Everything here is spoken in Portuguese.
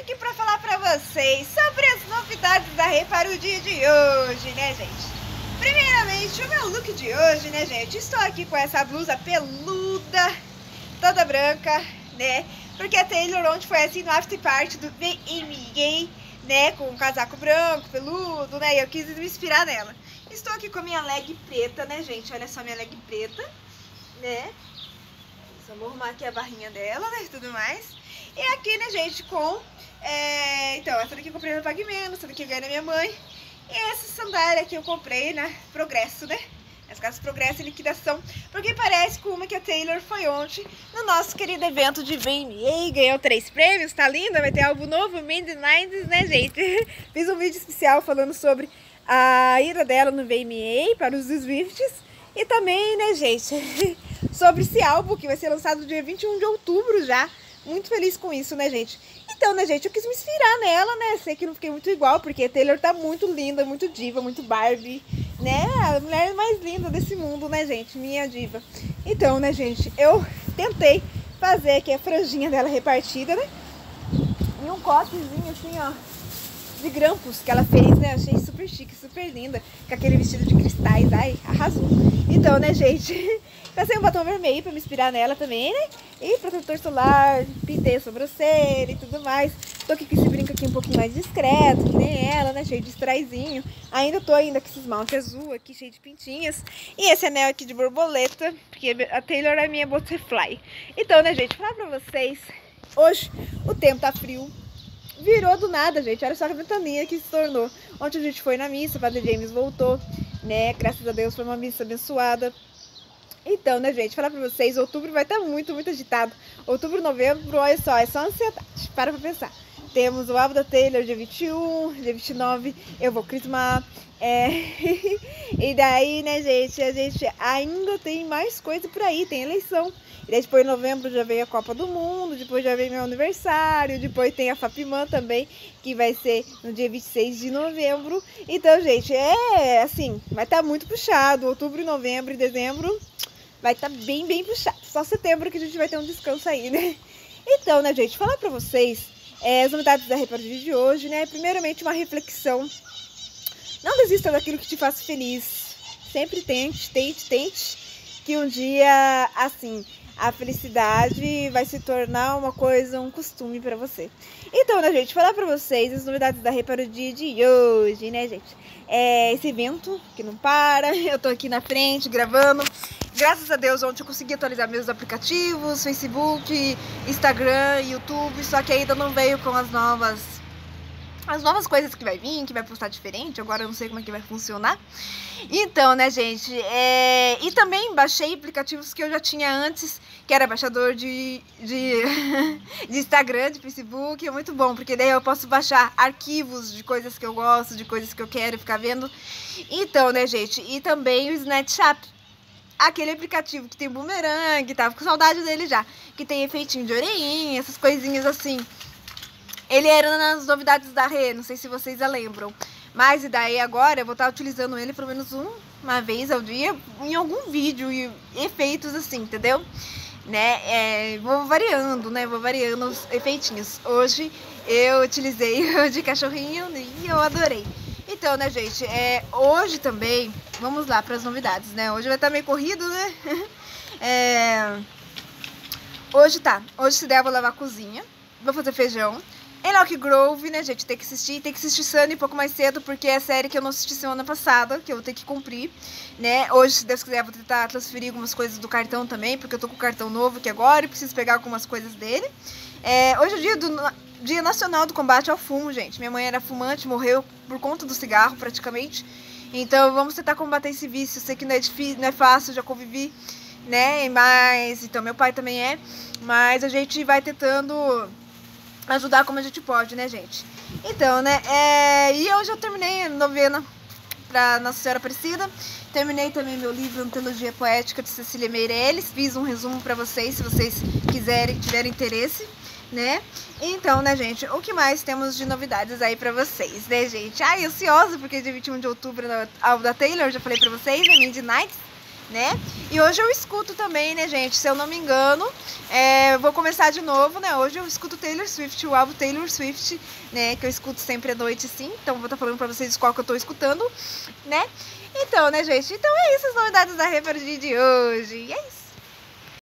aqui para falar para vocês sobre as novidades da Rê para o dia de hoje, né, gente? Primeiramente, o meu look de hoje, né, gente? Estou aqui com essa blusa peluda, toda branca, né? Porque a Taylor ontem foi assim no after party do VMA, né? Com um casaco branco, peludo, né? E eu quis me inspirar nela. Estou aqui com a minha leg preta, né, gente? Olha só minha leg preta, né? Só vou arrumar aqui a barrinha dela, né? E tudo mais. E aqui, né, gente, com... Então, essa daqui eu comprei no Pague Menos, essa daqui eu ganhei da minha mãe. E essa sandália aqui eu comprei na Progresso, né? As casas Progresso em liquidação. Porque parece com uma que a Taylor foi ontem no nosso querido evento de VMA. Ganhou 3 prêmios, tá linda? Vai ter álbum novo, Mandy Nights, né, gente? Fiz um vídeo especial falando sobre a ida dela no VMA para os Swifts. E também, né, gente, sobre esse álbum que vai ser lançado no dia 21 de outubro já. Muito feliz com isso, né, gente? Então, né, gente, eu quis me inspirar nela, né? Sei que não fiquei muito igual, porque a Taylor tá muito linda, muito diva, muito Barbie, né? A mulher mais linda desse mundo, né, gente? Minha diva. Então, né, gente, eu tentei fazer aqui a franjinha dela repartida, né? E um coquezinho assim, ó, de grampos que ela fez, né? Achei super chique, super linda, com aquele vestido de cristais. Ai, arrasou. Então, né, gente, passei um batom vermelho pra me inspirar nela também, né? E protetor solar, pintei a sobrancelha e tudo mais. Tô aqui com esse brinco aqui um pouquinho mais discreto, que nem ela, né? Cheio de straizinho. Ainda tô ainda com esse esmalte azul aqui, cheio de pintinhas. E esse anel aqui de borboleta, porque a Taylor é minha butterfly. Então, né, gente, falar pra vocês, hoje o tempo tá frio. Virou do nada, gente. Olha só a ventania que se tornou. Ontem a gente foi na missa, o Padre James voltou, né? Graças a Deus foi uma missa abençoada. Então, né, gente, falar pra vocês, outubro vai estar muito, muito agitado. Outubro, novembro, olha só, é só ansiedade. Para pra pensar. Temos o álbum da Taylor dia 21, dia 29, eu vou crismar. E daí, né, gente, a gente ainda tem mais coisa por aí, tem eleição. E daí depois em novembro já vem a Copa do Mundo, depois já vem meu aniversário, depois tem a Fapimã também, que vai ser no dia 26 de novembro. Então, gente, assim, vai estar muito puxado. Outubro, novembro e dezembro vai estar bem, bem puxado. Só setembro que a gente vai ter um descanso aí, né? Então, né, gente, falar pra vocês as novidades da reportagem de hoje, né? Primeiramente, uma reflexão. Não desista daquilo que te faz feliz. Sempre tente, que um dia, assim, a felicidade vai se tornar uma coisa, um costume pra você. Então, né, gente, falar pra vocês as novidades da reportagem de hoje, né, gente? Esse evento que não para, eu tô aqui na frente gravando. Graças a Deus, ontem eu consegui atualizar meus aplicativos, Facebook, Instagram, YouTube, só que ainda não veio com as novas coisas que vai vir, que vai postar diferente. Agora eu não sei como é que vai funcionar. Então, né, gente, e também baixei aplicativos que eu já tinha antes, que era baixador de Instagram, de Facebook. É muito bom, porque daí eu posso baixar arquivos de coisas que eu gosto, de coisas que eu quero ficar vendo. Então, né, gente, e também o Snapchat, aquele aplicativo que tem bumerangue, tava com saudade dele já, que tem efeitinho de orelhinha, essas coisinhas assim. Ele era nas novidades da Rê, não sei se vocês lembram. Mas e daí agora eu vou estar utilizando ele pelo menos uma vez ao dia em algum vídeo e efeitos assim, entendeu? Né? Vou variando, né? Vou variando os efeitinhos. Hoje eu utilizei o de cachorrinho e eu adorei. Então, né, gente, hoje também, vamos lá para as novidades, né? Hoje vai estar meio corrido, né? Hoje se der eu vou lavar a cozinha, vou fazer feijão. Em Lock Grove, né, gente, tem que assistir Sunny um pouco mais cedo, porque é a série que eu não assisti semana passada, que eu vou ter que cumprir, né. Hoje, se Deus quiser, eu vou tentar transferir algumas coisas do cartão também, porque eu tô com o cartão novo aqui agora e preciso pegar algumas coisas dele. Hoje é o dia nacional do combate ao fumo, gente. Minha mãe era fumante, morreu por conta do cigarro, praticamente. Então, vamos tentar combater esse vício. Eu sei que não é difícil, não é fácil, já convivi, né, mas... Então, meu pai também mas a gente vai tentando ajudar como a gente pode, né, gente? Então, né, e hoje eu terminei a novena pra Nossa Senhora Aparecida. Terminei também meu livro Antologia Poética de Cecília Meirelles. Fiz um resumo pra vocês, se vocês tiverem interesse, né? Então, né, gente, o que mais temos de novidades aí pra vocês, né, gente? Ansiosa, porque dia 21 de outubro, álbum da Taylor, já falei pra vocês, né, Mandy Nights. né? E hoje eu escuto também, né, gente? Se eu não me engano, vou começar de novo, né? Hoje eu escuto Taylor Swift, o álbum Taylor Swift, né? Que eu escuto sempre à noite, sim. Então vou estar falando pra vocês qual que eu tô escutando, né? Então, né, gente? Então é isso, as novidades da Rê para o dia de hoje. E é isso.